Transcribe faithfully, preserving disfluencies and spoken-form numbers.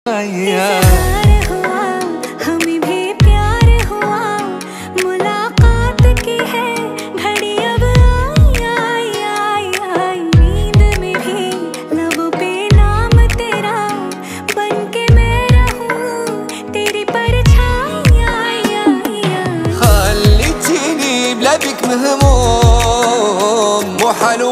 हमें भी प्यार हुआ, मुलाकात की है घड़ी अब आई आई आई। नींद में भी लबों पे नाम तेरा, बन के मैं रहूं तेरी परछाई आई आई। خليتيني بلا بك مهموم وحلو